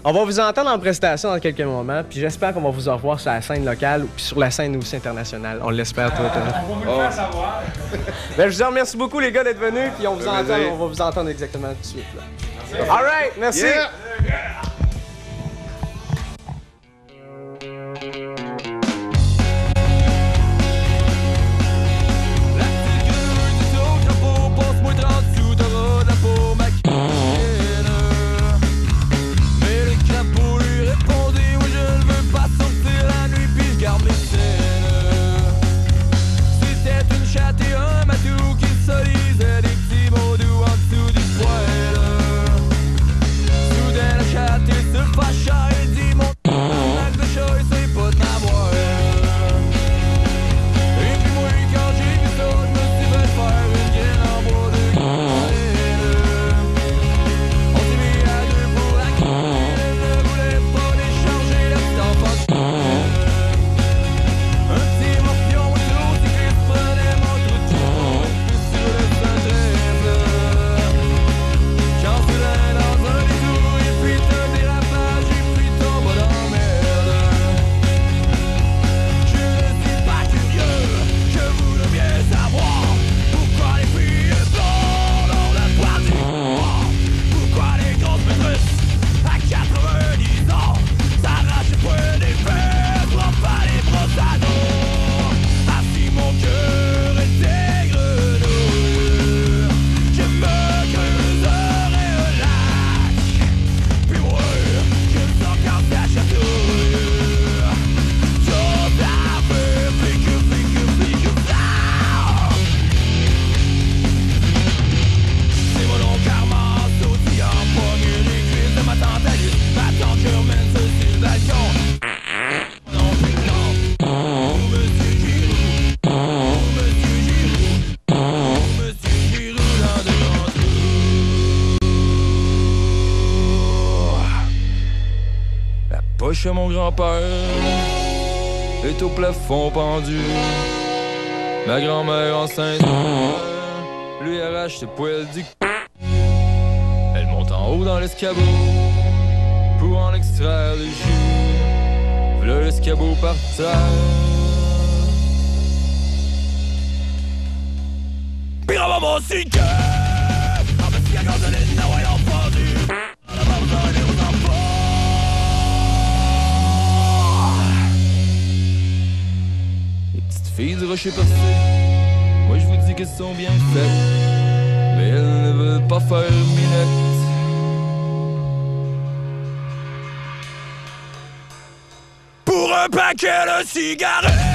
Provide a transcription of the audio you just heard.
On va vous entendre en prestation dans quelques moments, puis j'espère qu'on va vous revoir sur la scène locale ou sur la scène aussi internationale. On l'espère tout. On va vous le faire savoir. Ben, je vous remercie beaucoup les gars d'être venus, puis on va vous entendre exactement tout de suite. Là. All right, merci. Yeah. Chez mon grand-père est au plafond pendu. Ma grand-mère enceinte lui arrache ses poils du c***. Elle monte en haut dans l'escabeau pour en extraire le jus. V'là l'escabeau par terre. Pis on va mon cigare. En fait, si à cause de l'île, non, ils ont pendu. On a pas besoin d'aller aux enfants. Filles du rocher percé, moi je vous dis qu'elles sont bien faites, mais elles ne veulent pas faire minette. Pour un paquet de cigarettes.